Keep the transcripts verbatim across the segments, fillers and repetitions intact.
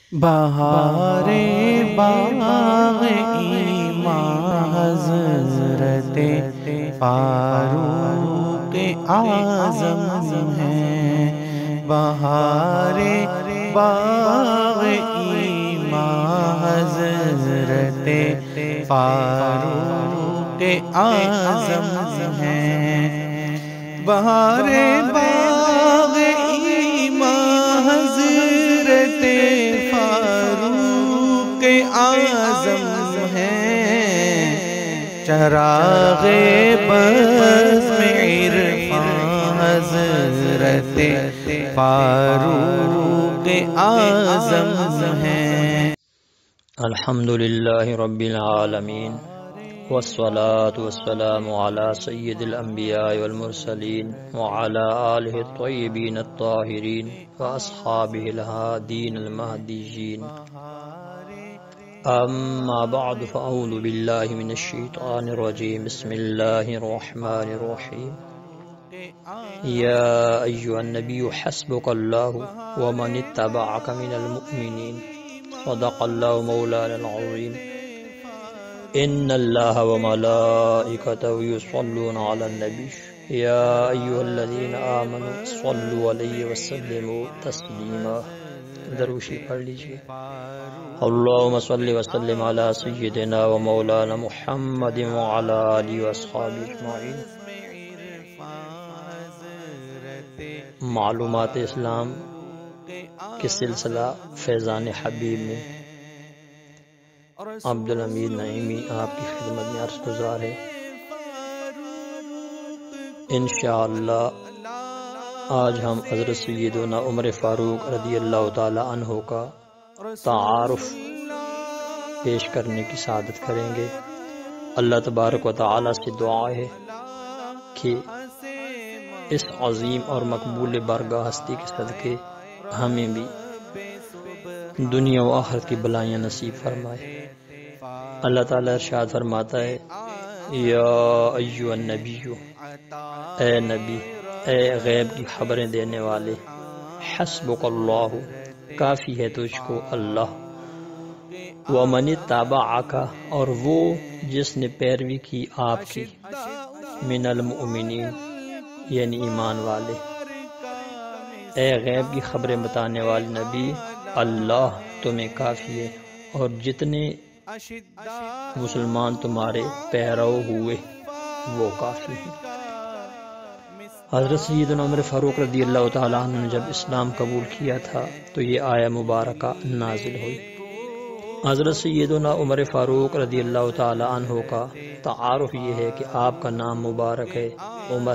بہارے باغ ایمان حضرت فاروق اعظم ہیں۔ بہارے باغ ایمان حضرت فاروق اعظم ہیں۔ بہارے باغ ایمان حضرت فاروق اعظم ہیں۔ چراغ بزم عرفان حضرت فاروق اعظم ہیں۔ الحمدللہ رب العالمین والصلاة والسلام على سید الانبیاء والمرسلین وعلى آلہ الطیبین الطاہرین واصحابہ الہادین المہدیین، اما بعد فاعوذ باللہ من الشیطان الرجیم، بسم اللہ الرحمن الرحیم۔ یا ایہا النبی حسبک اللہ ومن اتبعک من المؤمنین، صدق اللہ مولانا العظیم۔ ان اللہ وملائکتہ یصلون علی النبی یا ایہا الذین آمنوا صلوا علیہ وسلموا تسلیما۔ دروشی پڑھ لیجئے۔ اللہم صلی وسلم علی سیدنا و مولانا محمد وعلی آلہ واصحابہ اجمعین۔ معلومات اسلام کے سلسلہ فیضان حبیب میں عبدالحمید نعیمی آپ کی خدمت میں عرض گزار ہے۔ انشاءاللہ آج ہم حضرت سیدنا عمر فاروق رضی اللہ تعالی عنہ کا تعارف پیش کرنے کی سعادت کریں گے۔ اللہ تبارک و تعالی سے دعا ہے کہ اس عظیم اور مقبول بارگاہ ہستی کے صدقے ہمیں بھی دنیا و آخرت کی بلائیاں نصیب فرمائے۔ اللہ تعالیٰ ارشاد فرماتا ہے، یا ایہا النبی، اے نبی، اے غیب کی خبریں دینے والے، حسبک اللہ، کافی ہے تجھ کو اللہ، ومن اتبعک، اور وہ جس نے پیروی کی آپ کی، من المؤمنین، یعنی ایمان والے۔ اے غیب کی خبریں بتانے والے نبی، اللہ تمہیں کافی ہے اور جتنے مسلمان تمہارے پیرو ہوئے وہ کافی ہیں۔ حضرت سیدنا عمر فاروق رضی اللہ تعالیٰ عنہ نے جب اسلام قبول کیا تھا تو یہ آیہ مبارکہ نازل ہوئی۔ حضرت سیدنا عمر فاروق رضی اللہ تعالیٰ عنہ کا تعارف یہ ہے کہ آپ کا نام مبارک ہے عمر،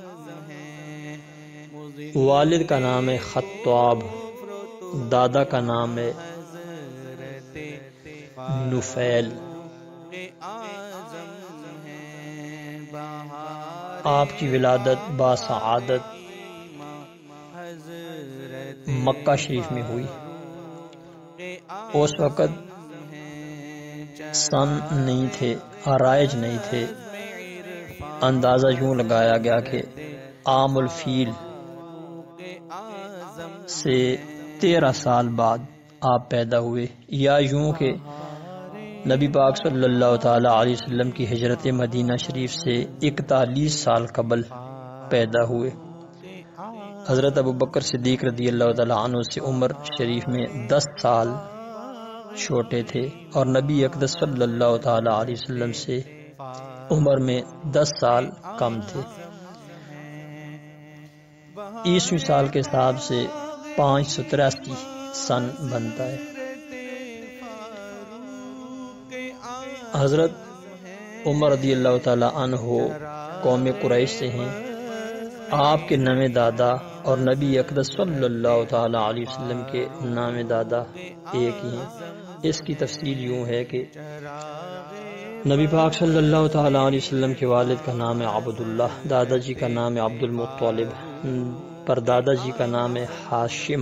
والد کا نام ہے خطاب، دادا کا نام ہے نفیل۔ آپ کی ولادت باسعادت مکہ شریف میں ہوئی۔ اس وقت سن نہیں تھے، آرائج نہیں تھے، اندازہ یوں لگایا گیا کہ عام الفیل سے تیرہ سال بعد آپ پیدا ہوئے، یا یوں کہ نبی پاک صلی اللہ تعالی علیہ وسلم کی ہجرت مدینہ شریف سے اکتالیس سال قبل پیدا ہوئے۔ حضرت ابوبکر صدیق رضی اللہ تعالی عنہ سے عمر شریف میں دس سال چھوٹے تھے اور نبی اقدس صلی اللہ تعالی علیہ وسلم سے عمر میں دس سال کم تھے۔ عیسوی سال کے حساب سے پانچ سو تراسی سن بنتا ہے۔ حضرت عمر رضی اللہ تعالی عنہ قوم قریش سے ہیں۔ آپ کے نام دادا اور نبی اقدس صلی اللہ تعالی علیہ وسلم کے نام دادا ایک ہی ہیں۔ اس کی تفصیل یوں ہے کہ نبی پاک صلی اللہ تعالی علیہ وسلم کے والد کا نام ہے عبداللہ، دادا جی کا نام ہے عبد المطلب، پر دادا جی کا نام ہے ہاشم،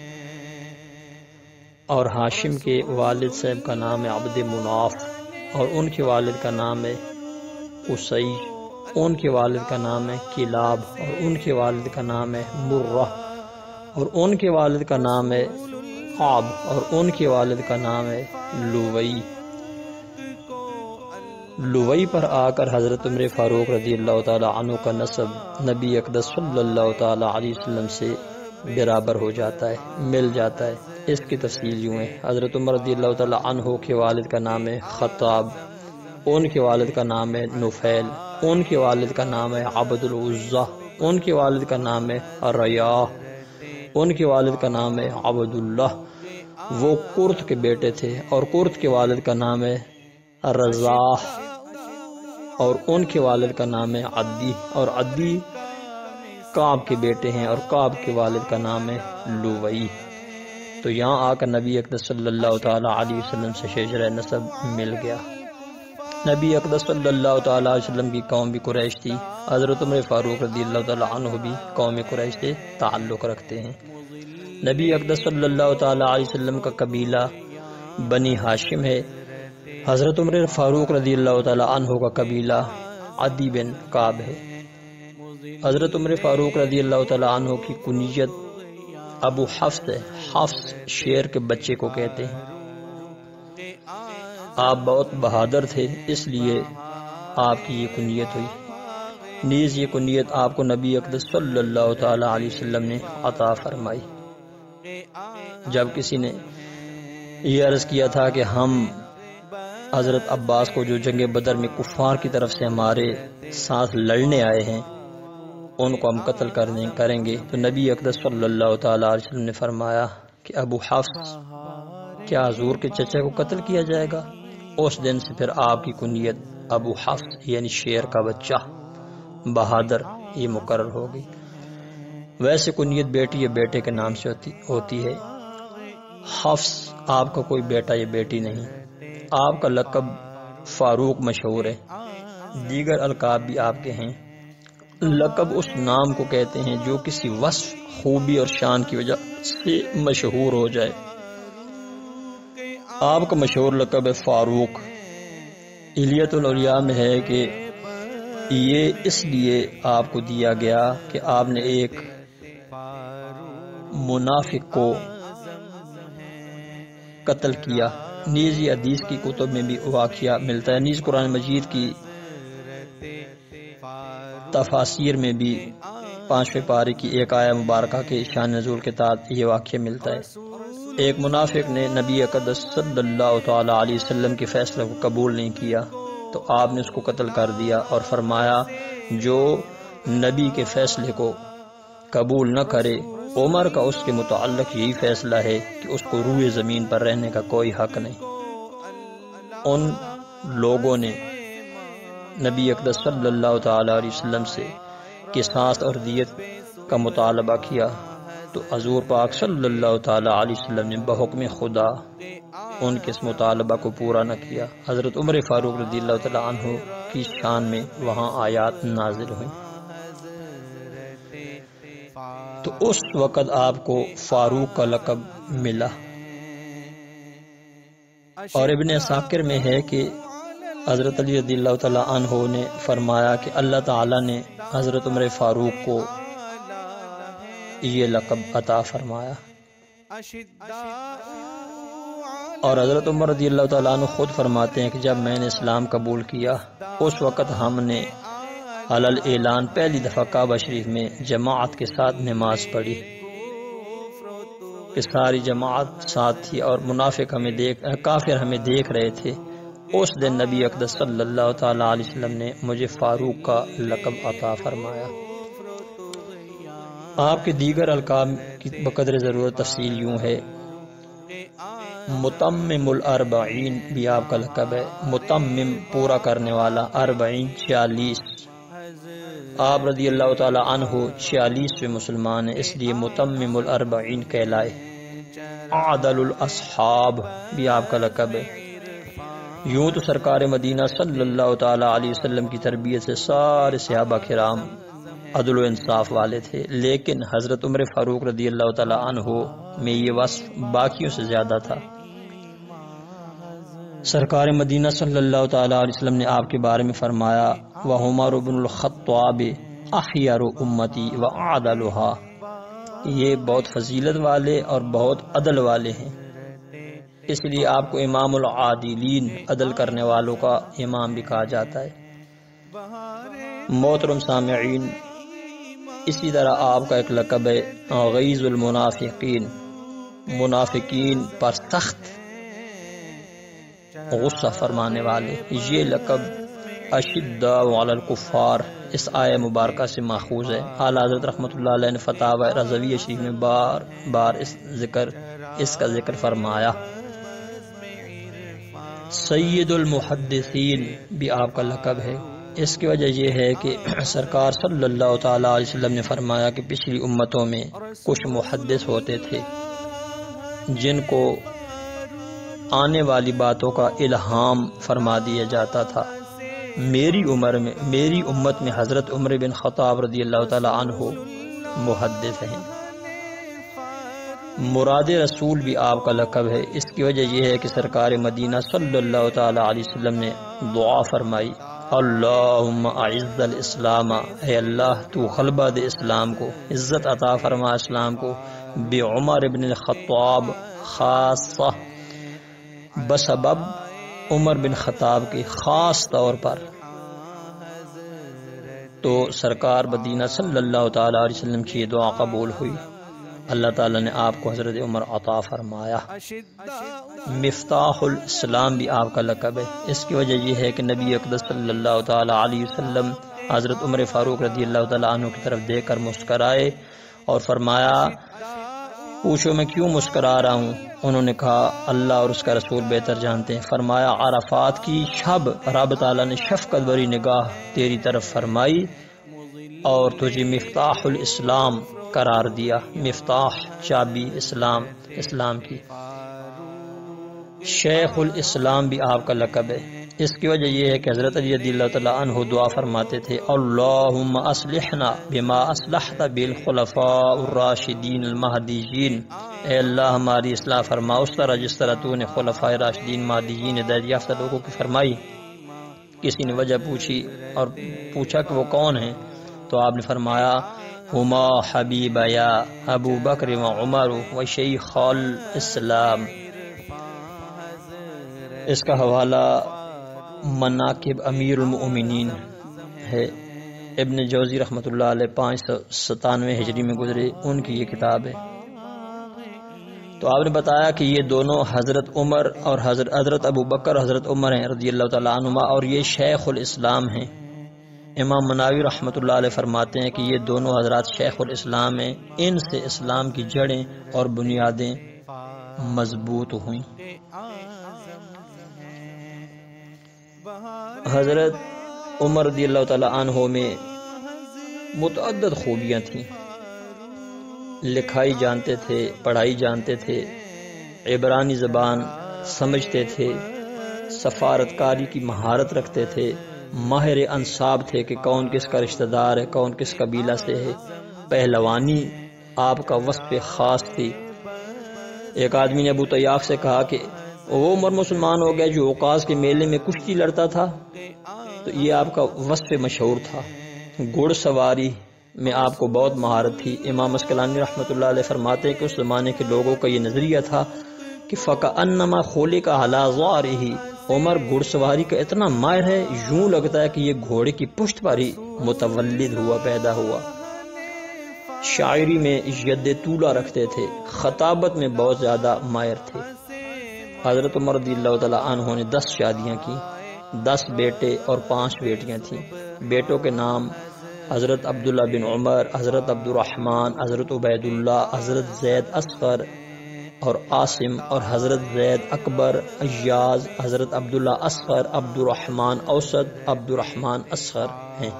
اور ہاشم کے والد صاحب کا نام ہے عبد مناف، اور ان کے والد کا نام ہے قصی، ان کے والد کا نام ہے کلاب، اور ان کے والد کا نام ہے مرہ، اور ان کے والد کا نام ہے خطاب اور ان کے والد کا نام ہے لوئی۔ لوئی پر آ کر حضرت عمر فاروق رضی اللہ تعالی عنہ کا نسب نبی اقدس صلی اللہ تعالی علیہ وسلم سے برابر ہو جاتا ہے، مل جاتا ہے۔ اس کی تفصیل یوں ہے، حضرت عمر رضی اللہ تعالی عنہ کے والد کا نام ہے خطاب، ان کے والد کا نام ہے نفیل، ان کے والد کا نام ہے عبد العزہ، ان کے والد کا نام ہے ریاح، ان کے والد کا نام ہے عبد اللہ۔ وہ قرط کے بیٹے تھے اور قرط کے والد کا نام ہے رزاح، اور ان کے والد کا نام ہے عدی، اور عدی کعب کے بیٹے ہیں اور کعب کے والد کا نام ہے لوئی۔ تو یہاں آ کر نبی اقدس صلی اللہ تعالی علیہ وسلم سے شجرہ نسب مل گیا۔ نبی اقدس صلی اللہ تعالی علیہ وسلم کی قوم بھی قریش تھی، حضرت عمر فاروق رضی اللہ تعالی عنہ بھی قوم قریش سے تعلق رکھتے ہیں۔ نبی اقدس صلی اللہ تعالی علیہ وسلم کا قبیلہ بنی ہاشم ہے، حضرت عمر فاروق رضی اللہ تعالی عنہ کا قبیلہ عدی بن کعب ہے۔ حضرت عمر فاروق رضی اللہ تعالی عنہ کی کنیت ابو حفص ہے، حفص شیر کے بچے کو کہتے ہیں۔ آپ بہت بہادر تھے، اس لیے آپ کی یہ کنیت ہوئی۔ نیز یہ کنیت آپ کو نبی اقدس صلی اللہ تعالی علیہ وسلم نے عطا فرمائی۔ جب کسی نے یہ عرض کیا تھا کہ ہم حضرت عباس کو جو جنگ بدر میں کفار کی طرف سے ہمارے ساتھ لڑنے آئے ہیں ان کو ہم قتل کرنے کریں گے، تو نبی اقدس صلی اللہ تعالی علیہ وسلم نے فرمایا کہ ابو حفص کیا حضور کے چچا کو قتل کیا جائے گا؟ اس دن سے پھر آپ کی کنیت ابو حفص یعنی شیر کا بچہ، بہادر، یہ مقرر ہو گئی۔ ویسے کنیت بیٹی یا بیٹے کے نام سے ہوتی ہوتی ہے۔ حفص آپ کا کوئی بیٹا یا بیٹی نہیں، آپ کا لقب فاروق مشہور ہے، دیگر القاب بھی آپ کے ہیں۔ لقب اس نام کو کہتے ہیں جو کسی وصف، خوبی اور شان کی وجہ سے مشہور ہو جائے۔ آپ کا مشہور لقب ہے فاروق۔ الیت الاولیاء میں ہے کہ یہ اس لیے آپ کو دیا گیا کہ آپ نے ایک منافق کو قتل کیا۔ نیز یہ حدیث کی کتب میں بھی واقعہ ملتا ہے، نیز قرآن مجید کی تفاسیر میں بھی پانچویں پارے کی ایک آیہ مبارکہ کے شان نزول کے تحت یہ واقعہ ملتا ہے۔ ایک منافق نے نبی اقدس صلی اللہ تعالی علیہ وسلم کے فیصلے کو قبول نہیں کیا تو آپ نے اس کو قتل کر دیا اور فرمایا جو نبی کے فیصلے کو قبول نہ کرے، عمر کا اس کے متعلق یہی فیصلہ ہے کہ اس کو روئے زمین پر رہنے کا کوئی حق نہیں۔ ان لوگوں نے نبی اقدس صلی اللہ تعالی علیہ وسلم سے قصاص اور دیت کا مطالبہ کیا تو حضور پاک صلی اللہ تعالی علیہ وسلم نے بحکم خدا ان کے اس مطالبہ کو پورا نہ کیا۔ حضرت عمر فاروق رضی اللہ تعالی عنہ کی شان میں وہاں آیات نازل ہوئیں، تو اس وقت آپ کو فاروق کا لقب ملا۔ اور ابن عساکر میں ہے کہ حضرت علی رضی اللہ تعالی عنہ نے فرمایا کہ اللہ تعالی نے حضرت عمر فاروق کو یہ لقب عطا فرمایا، اور حضرت عمر رضی اللہ تعالیٰ عنہ خود فرماتے ہیں کہ جب میں نے اسلام قبول کیا اس وقت ہم نے علل اعلان پہلی دفعہ کعبہ شریف میں جماعت کے ساتھ نماز پڑھی کہ ساری جماعت ساتھ تھی اور منافق ہمیں دیکھ کافر ہمیں دیکھ رہے تھے۔ اس دن نبی اقدس صلی اللہ تعالیٰ علیہ وسلم نے مجھے فاروق کا لقب عطا فرمایا۔ آپ کے دیگر القاب کی بقدر ضرورت تفصیل یوں ہے، متمم الاربعین بھی آپ کا لقب ہے، متمم پورا کرنے والا، اربعین چھیالیس، آپ رضی اللہ تعالی عنہ چھیالیس میں مسلمان ہیں اس لیے متمم الاربعین کہلائے۔ عادل الاصحاب بھی آپ کا لقب ہے۔ یوں تو سرکار مدینہ صلی اللہ تعالی علیہ وسلم کی تربیت سے سارے صحابہ کرام عدل و انصاف والے تھے، لیکن حضرت عمر فاروق رضی اللہ تعالی عنہ میں یہ وصف باقیوں سے زیادہ تھا۔ سرکار مدینہ صلی اللہ تعالی علیہ وسلم نے آپ کے بارے میں فرمایا وعمر بن الخطاب اخیر امتی وعدلها، یہ بہت فضیلت والے اور بہت عدل والے ہیں، اس لیے آپ کو امام العادلین، عدل کرنے والوں کا امام بھی کہا جاتا ہے۔ محترم سامعین، اسی طرح آپ کا ایک لقب ہے غیظ المنافقین، منافقین پر سخت غصہ فرمانے والے۔ یہ لقب اشداء علی الکفار اس آیہ مبارکہ سے ماخوذ ہے۔ اعلیٰ حضرت رحمۃ اللہ علیہ نے فتاوی رضویہ شریف میں بار بار اس ذکر اس کا ذکر فرمایا۔ سید المحدثین بھی آپ کا لقب ہے۔ اس کی وجہ یہ ہے کہ سرکار صلی اللہ تعالی علیہ وسلم نے فرمایا کہ پچھلی امتوں میں کچھ محدث ہوتے تھے جن کو آنے والی باتوں کا الہام فرما دیا جاتا تھا۔ میری عمر میں میری امت میں حضرت عمر بن خطاب رضی اللہ تعالی عنہ محدث ہیں۔ مراد رسول بھی آپ کا لقب ہے۔ اس کی وجہ یہ ہے کہ سرکار مدینہ صلی اللہ تعالی علیہ وسلم نے دعا فرمائی، اللہم اعز الاسلام، اے اللہ تو غلبہ دے اسلام کو، عزت عطا فرما اسلام کو، بعمر بن الخطاب خاصہ، بسبب عمر بن خطاب کے خاص طور پر۔ تو سرکار مدینہ صلی اللہ تعالی علیہ وسلم کی یہ دعا قبول ہوئی، اللہ تعالیٰ نے آپ کو حضرت عمر عطا فرمایا۔ مفتاح الاسلام بھی آپ کا لقب ہے۔ اس کی وجہ یہ ہے کہ نبی اقدس صلی اللہ تعالی علیہ وسلم حضرت عمر فاروق رضی اللہ تعالی عنہ کی طرف دیکھ کر مسکرائے اور فرمایا، پوچھو میں کیوں مسکرا رہا ہوں؟ انہوں نے کہا اللہ اور اس کا رسول بہتر جانتے ہیں۔ فرمایا عرفات کی شب رب تعالیٰ نے شفقت بری نگاہ تیری طرف فرمائی اور تجھے مفتاح الاسلام قرار دیا۔ مفتاح چابی اسلام اسلام کی۔ شیخ الاسلام بھی آپ کا لقب ہے۔ اس کی وجہ یہ ہے کہ حضرت علی رضی اللہ تعالیٰ عنہ دعا فرماتے تھے، اللہم اصلحنا بما اصلحت بالخلفاء الراشدین المہدیین، اے اللہ ہماری اصلاح فرما اس طرح جس طرح تو نے خلفاء راشدین مہدیین ہدایت یافتہ لوگوں کی فرمائی۔ کسی نے وجہ پوچھی اور پوچھا کہ وہ کون ہیں، تو آپ نے فرمایا ہما حبیب یا ابو بکر و عمر و شیخ الاسلام۔ اس کا حوالہ مناقب امیر المؤمنین ہے، ابن جوزی رحمۃ اللہ علیہ پانچ سو ستانوے ہجری میں گزرے، ان کی یہ کتاب ہے۔ تو آپ نے بتایا کہ یہ دونوں حضرت عمر اور حضرت حضرت ابو بکر حضرت عمر ہیں رضی اللہ تعالیٰ عنہما، اور یہ شیخ الاسلام ہیں۔ امام مناوی رحمۃ اللہ علیہ فرماتے ہیں کہ یہ دونوں حضرات شیخ الاسلام ہیں، ان سے اسلام کی جڑیں اور بنیادیں مضبوط ہوئیں۔ حضرت عمر رضی اللہ تعالی عنہ میں متعدد خوبیاں تھیں۔ لکھائی جانتے تھے، پڑھائی جانتے تھے، عبرانی زبان سمجھتے تھے، سفارتکاری کی مہارت رکھتے تھے، ماہر انصاب تھے کہ کون کس کا رشتہ دار ہے، کون کس قبیلہ سے ہے۔ پہلوانی آپ کا وصف خاص تھی۔ ایک آدمی نے ابو طیاق سے کہا کہ وہ عمر مسلمان ہو گیا جو اوقاز کے میلے میں کشتی لڑتا تھا، تو یہ آپ کا وصف مشہور تھا۔ گھڑ سواری میں آپ کو بہت مہارت تھی۔ امام اسقلانی رحمۃ اللہ علیہ فرماتے ہیں کہ اس زمانے کے لوگوں کا یہ نظریہ تھا کہ فَكَأَنَّمَا خُلِقَ عَلَىٰ ظَهْرِهِ، عمر گھڑ سواری کا اتنا ماہر ہے، یوں لگتا ہے کہ یہ گھوڑے کی پشت پر ہی متولد ہوا، پیدا ہوا۔ شاعری میں ید طولہ رکھتے تھے، خطابت میں بہت زیادہ ماہر تھے۔ حضرت عمر رضی اللہ تعالیٰ عنہ نے دس شادیاں کی، دس بیٹے اور پانچ بیٹیاں تھیں۔ بیٹوں کے نام حضرت عبداللہ بن عمر، حضرت عبد الرحمن، حضرت عبید اللہ، حضرت زید اصغر اور عاصم، اور حضرت زید اکبر، ایاز، حضرت عبداللہ اصغر، عبد الرحمن اوسط، عبد الرحمن اصغر ہیں۔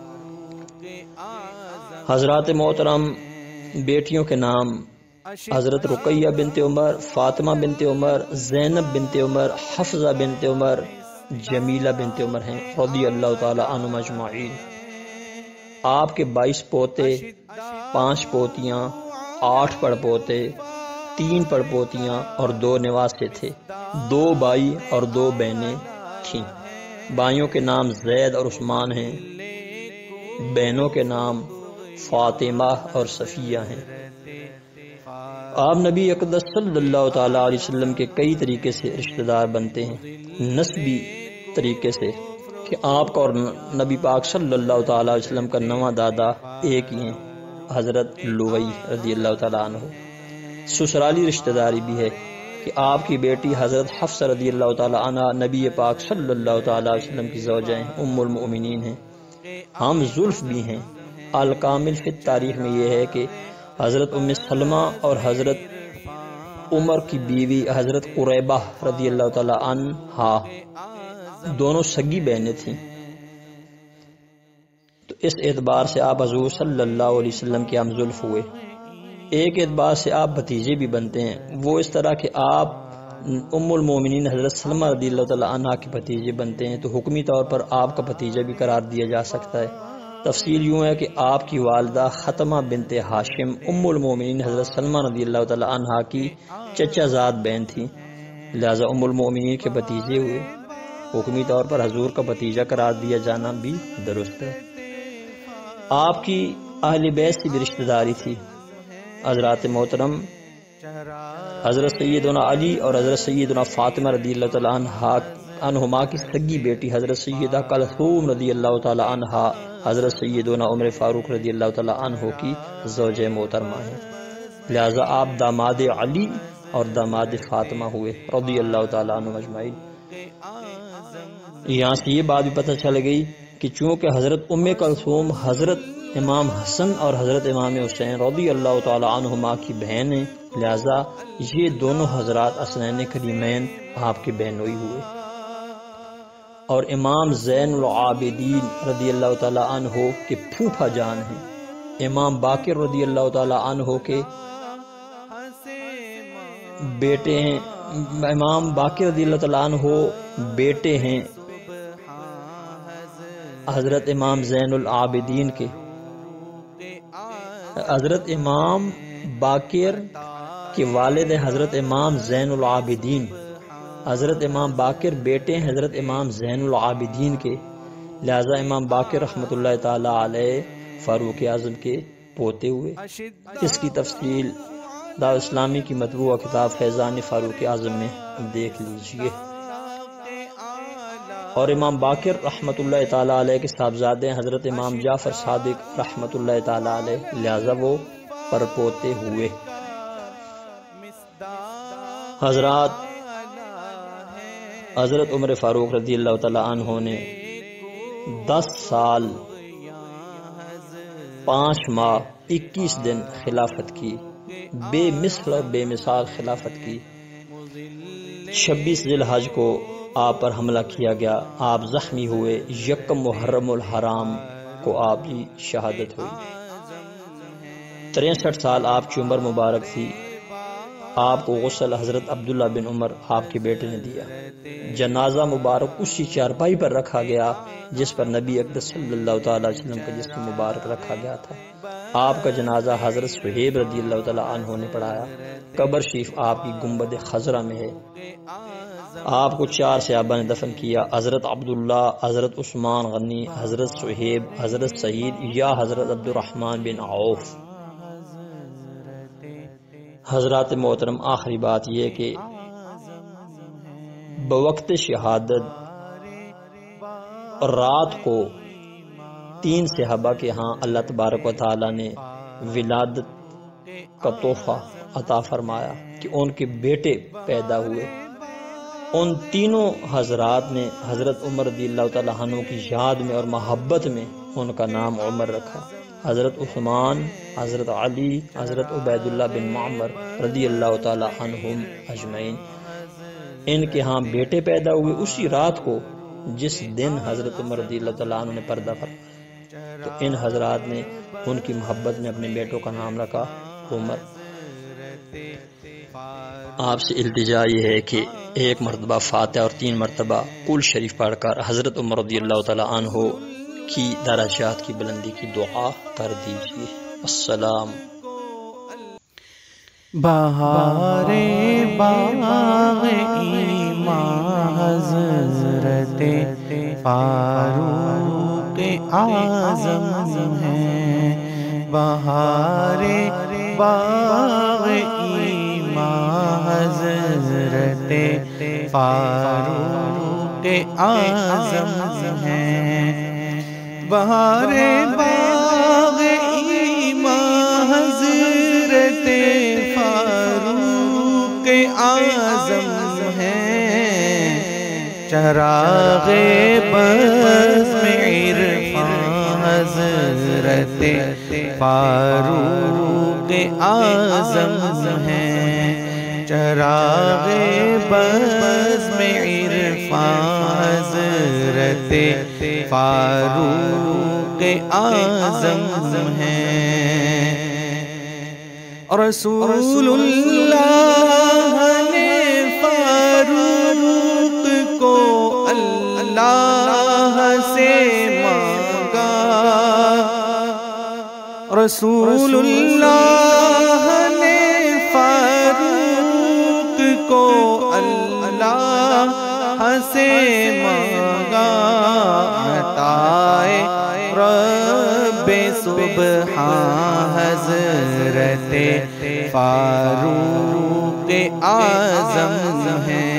حضرات محترم، بیٹیوں کے نام حضرت رقیہ بنت عمر، فاطمہ بنت عمر، زینب بنت عمر، حفظہ بنت عمر، جمیلہ بنت عمر ہیں رضی اللہ تعالی عنہم اجمعین۔ آپ کے بائیس پوتے، پانچ پوتیاں، آٹھ پڑ پوتے، تین پڑ پوتیاں اور دو نواسے تھے۔ دو بھائی اور دو بہنیں تھیں۔ بھائیوں کے نام زید اور عثمان ہیں، بہنوں کے نام فاطمہ اور صفیہ ہیں۔ آپ نبی اقدس صلی اللہ تعالیٰ علیہ وسلم کے کئی طریقے سے رشتہ دار بنتے ہیں۔ نسبی طریقے سے کہ آپ کا اور نبی پاک صلی اللہ تعالیٰ علیہ وسلم کا نواں دادا ایک ہی ہیں، حضرت لوئی رضی اللہ تعالیٰ عنہ۔ سسرالی رشتہ داری بھی ہے کہ آپ کی بیٹی حضرت حفصہ رضی اللہ تعالیٰ عنہ نبی پاک صلی اللہ تعالیٰ علیہ وسلم کی زوجہ ہیں، ام المؤمنین ہیں۔ ہم زلف بھی ہیں۔ الکامل فی تاریخ میں یہ ہے کہ حضرت ام سلمہ اور حضرت عمر کی بیوی حضرت قریبہ رضی اللہ تعالیٰ عنہا دونوں سگی بہنیں تھیں۔ تو اس اعتبار سے آپ حضور صلی اللہ علیہ وسلم کے ہم زلف ہوئے۔ ایک اعتبار سے آپ بھتیجے بھی بنتے ہیں، وہ اس طرح کہ آپ ام المومنین حضرت سلمہ رضی اللہ تعالیٰ عنہا کے بھتیجے بنتے ہیں، تو حکمی طور پر آپ کا بھتیجا بھی قرار دیا جا سکتا ہے۔ تفصیل یوں ہے کہ آپ کی والدہ ختمہ بنت ہاشم ام المومنین حضرت سلمہ رضی اللہ تعالیٰ عنہا کی چچا زاد بہن تھی، لہذا ام المومنین کے بھتیجے ہوئے۔ حکمی طور پر حضور کا بھتیجا قرار دیا جانا بھی درست ہے۔ آپ کی اہل بیت سے بھی رشتہ داری تھی۔ حضرات محترم حضرت سیدنا علی اور حضرت سیدنا فاطمہ رضی اللہ تعالیٰ عنہا عنہما کی سگی بیٹی حضرت سیدہ کلثوم رضی اللہ تعالیٰ عنہا حضرت سیدنا عمر فاروق رضی اللہ تعالیٰ عنہ کی زوجہ محترمہ ہیں، لہذا آپ داماد علی اور داماد فاطمہ ہوئے رضی اللہ تعالیٰ عنہ اجمعین۔ یہاں سے یہ بات بھی پتہ چل گئی کہ چونکہ حضرت ام کلثوم حضرت امام حسن اور حضرت امام حسین رضی اللہ تعالیٰ عنہما کی بہن ہیں، لہذا یہ دونوں حضرات حسنین کریمین آپ کے بہنوئی ہوئے۔ اور امام زین العابدین رضی اللہ تعالیٰ عنہ کے پھوپھا جان ہیں، امام باقر رضی اللہ تعالیٰ عنہ کے بیٹے ہیں، امام باقر رضی اللہ تعالیٰ عنہ بیٹے ہیں حضرت امام زین العابدین کے۔ حضرت امام باقر کے والد ہیں حضرت امام زین العابدین، حضرت امام باقر بیٹے ہیں حضرت امام زین العابدین کے، لہذا امام باقر رحمۃ اللہ تعالی علیہ فاروق اعظم کے پوتے ہوئے۔ اس کی تفصیل دعوت اسلامی کی مطبوعہ کتاب فیضان فاروق اعظم میں دیکھ لیجئے۔ اور امام باقر رحمۃ اللہ تعالی علیہ کے صاحبزادے حضرت امام جعفر صادق رحمۃ اللہ تعالی علیہ، لہذا وہ پرپوتے ہوئے۔ حضرات حضرت عمر فاروق رضی اللہ تعالی عنہ نے دس سال پانچ ماہ اکیس دن خلافت کی، بے مثل اور بے مثال خلافت کی۔ چھبیس ذی الحج کو آپ پر حملہ کیا گیا، آپ زخمی ہوئے، یکم محرم الحرام کو آپ کی شہادت ہوئی۔ تریسٹھ سال آپ کی عمر مبارک تھی۔ آپ کو غسل حضرت عبداللہ بن عمر آپ کے بیٹے نے دیا۔ جنازہ مبارک اسی چارپائی پر رکھا گیا جس پر نبی اقدس صلی اللہ تعالی علیہ وسلم کا جسم مبارک رکھا گیا تھا۔ آپ کا جنازہ حضرت صہیب رضی اللہ تعالی عنہ نے پڑھایا۔ قبر شریف آپ کی گنبد خضرہ میں ہے۔ آپ کو چار صحابہ نے دفن کیا، حضرت عبداللہ، حضرت عثمان غنی، حضرت صہیب، حضرت سعید یا حضرت عبد الرحمن بن عوف۔ حضرات محترم، آخری بات یہ کہ بوقت شہادت رات کو تین صحابہ کے ہاں اللہ تبارک و تعالی نے ولادت کا تحفہ عطا فرمایا کہ ان کے بیٹے پیدا ہوئے۔ ان تینوں حضرات نے حضرت عمر رضی اللہ تعالیٰ عنہ کی یاد میں اور محبت میں ان کا نام عمر رکھا۔ حضرت عثمان، حضرت علی، حضرت عبید اللہ بن معمر رضی اللہ تعالیٰ عنہم اجمعین، ان کے ہاں بیٹے پیدا ہوئے اسی رات کو جس دن حضرت عمر رضی اللہ تعالیٰ عنہ نے پردہ فرمایا۔ تو ان حضرات نے ان کی محبت میں اپنے بیٹوں کا نام رکھا عمر۔ آپ سے التجا یہ ہے کہ ایک مرتبہ فاتحہ اور تین مرتبہ کل شریف پڑھ کر حضرت عمر رضی اللہ تعالیٰ عنہ کی درجات کی بلندی کی دعا کر دیجیے۔ السلام۔ بہار باغ ایمان حضرت فاروق اعظم ہے، بہار باغ ایمان حضرت فاروق اعظم ہیں، بہار باغ ایمان حضرت فاروق اعظم ہیں، چراغ بزم عرفان حضرت فاروق اعظم ہیں، چراغ بزم عرفان حضرت فاروق اعظم ہیں۔ رسول اللہ نے فاروق کو اللہ سے مانگا، رسول اللہ نے فاروق کو اللہ سے مانگا، عطائے رب سبحان حضرت فاروق اعظم ہیں۔